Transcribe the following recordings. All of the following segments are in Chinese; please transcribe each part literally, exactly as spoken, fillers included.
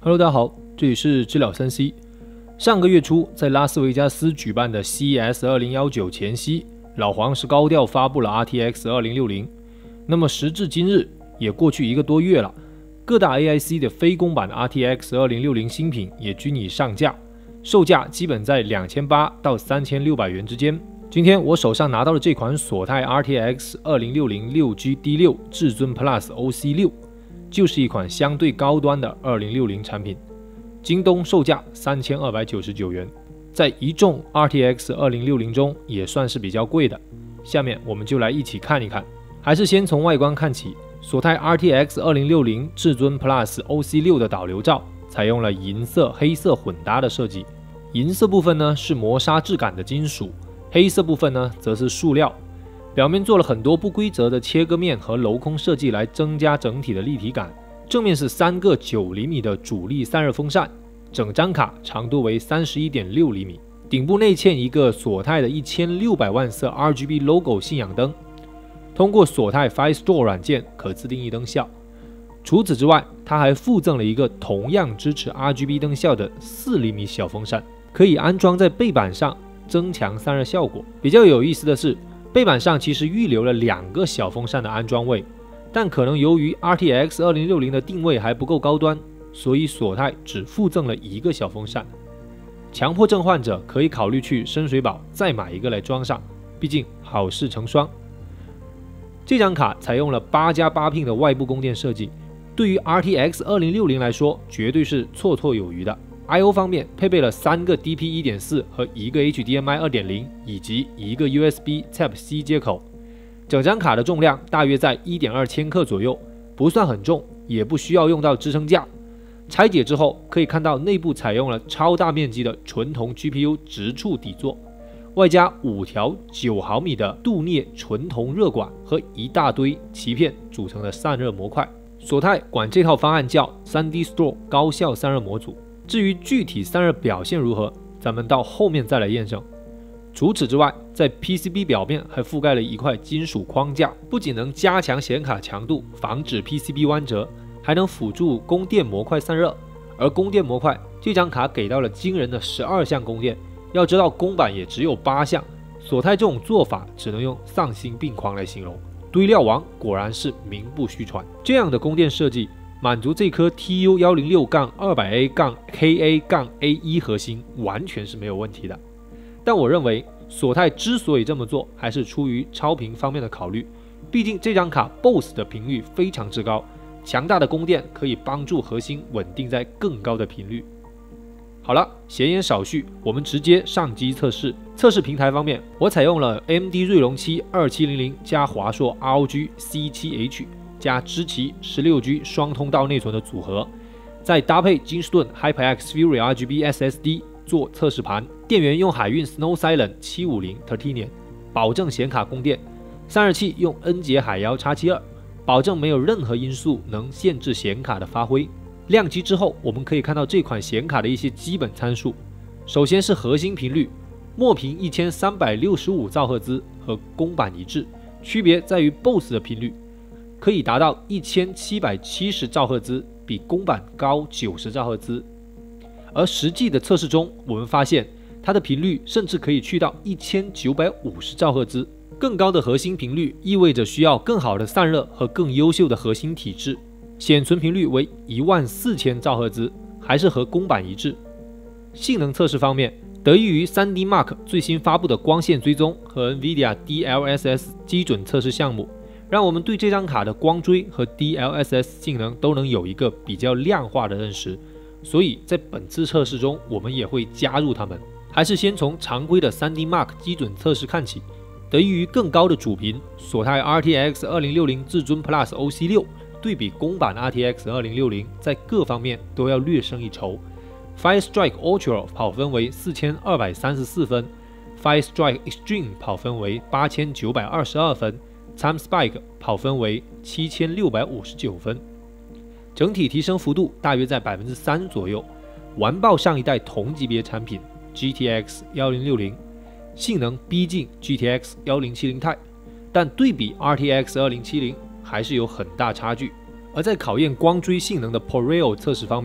Hello， 大家好，这里是知了三 C。上个月初，在拉斯维加斯举办的 C E S 二零一九前夕，老黄是高调发布了 R T X 二零六零。那么时至今日，也过去一个多月了，各大 A I C 的非公版 R T X 二零六零新品也均已上架，售价基本在两千八百到三千六百元之间。今天我手上拿到的这款索泰 R T X 二零六零 六 G D 六 至尊 Plus O C 六。就是一款相对高端的二零六零产品，京东售价三千二百九十九元，在一众 R T X 二零六零中也算是比较贵的。下面我们就来一起看一看，还是先从外观看起。索泰 R T X 二零六零 至尊 Plus O C 六 的导流罩采用了银色、黑色混搭的设计，银色部分呢是磨砂质感的金属，黑色部分呢则是塑料。表面做了很多不规则的切割面和镂空设计来增加整体的立体感。正面是三个九厘米的主力散热风扇，整张卡长度为 三十一点六厘米，顶部内嵌一个索泰的一千六百万色 R G B logo 信仰灯，通过索泰 Firestore 软件可自定义灯效。除此之外，它还附赠了一个同样支持 R G B 灯效的四厘米小风扇，可以安装在背板上，增强散热效果。比较有意思的是，背板上其实预留了两个小风扇的安装位，但可能由于 R T X 二零六零的定位还不够高端，所以索泰只附赠了一个小风扇。强迫症患者可以考虑去深水埗再买一个来装上，毕竟好事成双。这张卡采用了八加八 pin 的外部供电设计，对于 R T X 二零六零来说绝对是绰绰有余的。I O 方面配备了三个 D P 一点四 和一个 H D M I 二点零 以及一个 U S B Type C 接口，整张卡的重量大约在 一点二千克左右，不算很重，也不需要用到支撑架。拆解之后可以看到内部采用了超大面积的纯铜 G P U 直触底座，外加五条九毫米的镀镍纯铜热管和一大堆鳍片组成的散热模块。索泰管这套方案叫 三 D Store 高效散热模组。至于具体散热表现如何，咱们到后面再来验证。除此之外，在 P C B 表面还覆盖了一块金属框架，不仅能加强显卡强度，防止 P C B 弯折，还能辅助供电模块散热。而供电模块，这张卡给到了惊人的十二项供电，要知道公版也只有八项，索泰这种做法只能用丧心病狂来形容。堆料王果然是名不虚传，这样的供电设计满足这颗 T U 一零六 二百 A K A A 一 核心完全是没有问题的。但我认为索泰之所以这么做，还是出于超频方面的考虑，毕竟这张卡 B O S S 的频率非常之高，强大的供电可以帮助核心稳定在更高的频率。好了，闲言少叙，我们直接上机测试。测试平台方面，我采用了 A M D 锐龙七二七零零加华硕 R O G C 七 H加知奇 十六 G 双通道内存的组合，再搭配金士顿 HyperX Fury R G B S S D 做测试盘，电源用海运 Snow Silent 七五零 Titanium， 保证显卡供电；散热器用恩捷海妖 X 七二， 保证没有任何因素能限制显卡的发挥。亮机之后，我们可以看到这款显卡的一些基本参数。首先是核心频率，墨频一千三百六十五兆赫兹和公版一致，区别在于 B O S S 的频率可以达到一千七百七十兆赫兹，比公版高九十兆赫兹。而实际的测试中，我们发现它的频率甚至可以去到一千九百五十兆赫兹。更高的核心频率意味着需要更好的散热和更优秀的核心体质。显存频率为一万四千兆赫兹，还是和公版一致。性能测试方面，得益于 三 D Mark 最新发布的光线追踪和 NVIDIA D L S S 基准测试项目，让我们对这张卡的光追和 D L S S 性能都能有一个比较量化的认识，所以在本次测试中，我们也会加入它们。还是先从常规的 三 D Mark 基准测试看起。得益于更高的主频，索泰 R T X 二零六零 至尊 Plus O C 六 对比公版 R T X 二零六零，在各方面都要略胜一筹。Firestrike Ultra 跑分为四千二百三十四分 ，Firestrike Extreme 跑分为八千九百二十二分 ，Time Spike 跑分为七千六百五十九分，整体提升幅度大约在 百分之三 左右，完爆上一代同级别产品 G T X 一零六零，性能逼近 G T X 一零七零 Ti， 但对比 R T X 二零七零还是有很大差距。而在考验光追性能的 Poreo 测试方面，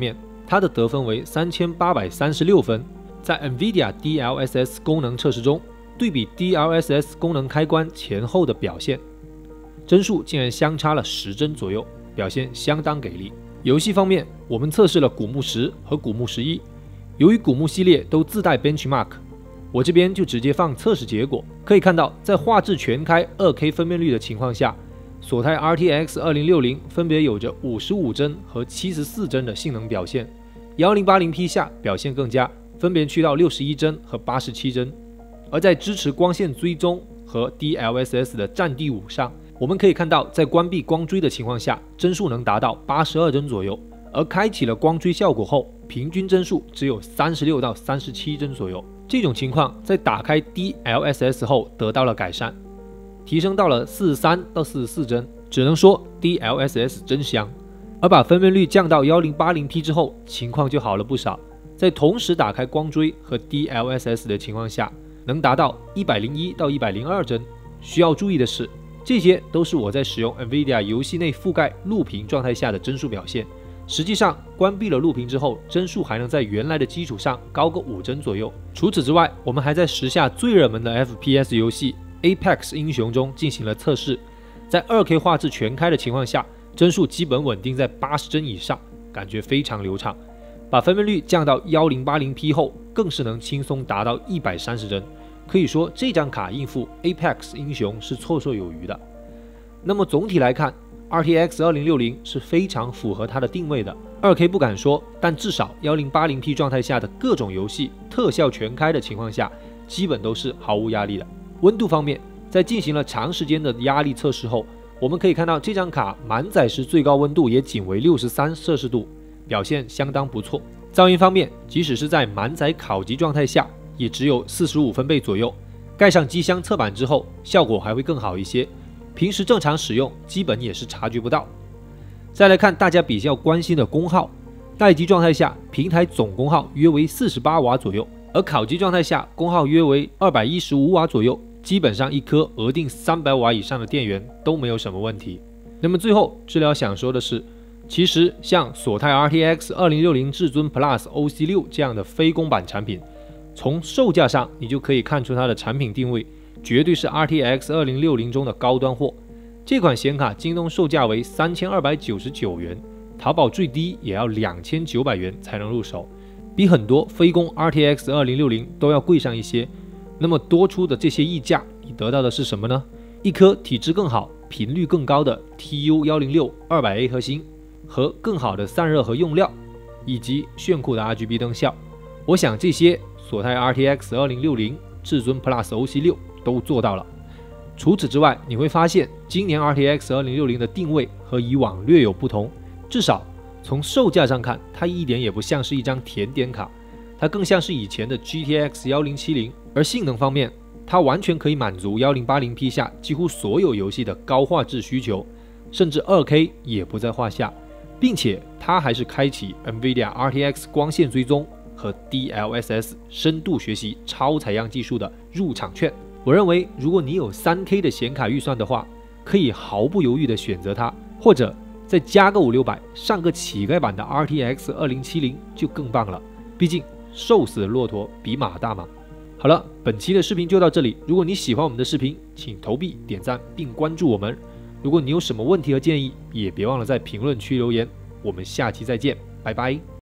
它的得分为三千八百三十六分。在 NVIDIA D L S S 功能测试中，对比 D L S S 功能开关前后的表现，帧数竟然相差了十帧左右，表现相当给力。游戏方面，我们测试了古墓十和古墓十一，由于古墓系列都自带 benchmark， 我这边就直接放测试结果。可以看到，在画质全开 二K 分辨率的情况下，索泰 R T X 二零六零 分别有着五十五帧和七十四帧的性能表现， 一零八零 P 下表现更佳，分别去到六十一帧和八十七帧。而在支持光线追踪和 D L S S 的战地五上，我们可以看到，在关闭光追的情况下，帧数能达到八十二帧左右，而开启了光追效果后，平均帧数只有三十六到三十七帧左右。这种情况在打开 D L S S 后得到了改善，提升到了四十三到四十四帧，只能说 D L S S 真香。而把分辨率降到 一零八零 P 之后，情况就好了不少，在同时打开光追和 D L S S 的情况下，能达到一百零一到一百零二帧。需要注意的是，这些都是我在使用 NVIDIA 游戏内覆盖录屏状态下的帧数表现。实际上，关闭了录屏之后，帧数还能在原来的基础上高个五帧左右。除此之外，我们还在时下最热门的 F P S 游戏 Apex 英雄中进行了测试，在 二K 画质全开的情况下，帧数基本稳定在八十帧以上，感觉非常流畅。把分辨率降到 一零八零 P 后，更是能轻松达到一百三十帧。可以说，这张卡应付 Apex 英雄是绰绰有余的。那么总体来看， R T X 二零六零 是非常符合它的定位的。二K 不敢说，但至少 一零八零 P 状态下的各种游戏特效全开的情况下，基本都是毫无压力的。温度方面，在进行了长时间的压力测试后，我们可以看到这张卡满载时最高温度也仅为六十三摄氏度，表现相当不错。噪音方面，即使是在满载烤级状态下，也只有四十五分贝左右。盖上机箱侧板之后，效果还会更好一些。平时正常使用，基本也是察觉不到。再来看大家比较关心的功耗，待机状态下，平台总功耗约为四十八瓦左右，而烤机状态下，功耗约为二百一十五瓦左右。基本上一颗额定三百瓦以上的电源都没有什么问题。那么最后，治疗想说的是，其实像索泰 R T X 二零六零至尊 Plus O C 六 这样的非公版产品，从售价上你就可以看出它的产品定位绝对是 R T X 二零六零中的高端货。这款显卡京东售价为三千二百九十九元，淘宝最低也要两千九百元才能入手，比很多非公 R T X 二零六零都要贵上一些。那么多出的这些溢价，你得到的是什么呢？一颗体质更好、频率更高的 T U 一零六 二百A 核心和更好的散热和用料，以及炫酷的 R G B 灯效。我想这些索泰 R T X 二零六零、至尊 Plus O C 六 都做到了。除此之外，你会发现今年 R T X 二零六零的定位和以往略有不同，至少从售价上看，它一点也不像是一张甜点卡，它更像是以前的 G T X 一零七零。而性能方面，它完全可以满足 一零八零 P 下几乎所有游戏的高画质需求，甚至 二K 也不在话下，并且它还是开启 NVIDIA R T X 光线追踪和 D L S S 深度学习超采样技术的入场券。我认为，如果你有 三K 的显卡预算的话，可以毫不犹豫地选择它，或者再加个五六百，上个乞丐版的 R T X 二零七零就更棒了。毕竟瘦死的骆驼比马大嘛。好了，本期的视频就到这里。如果你喜欢我们的视频，请投币、点赞并关注我们。如果你有什么问题和建议，也别忘了在评论区留言。我们下期再见，拜拜。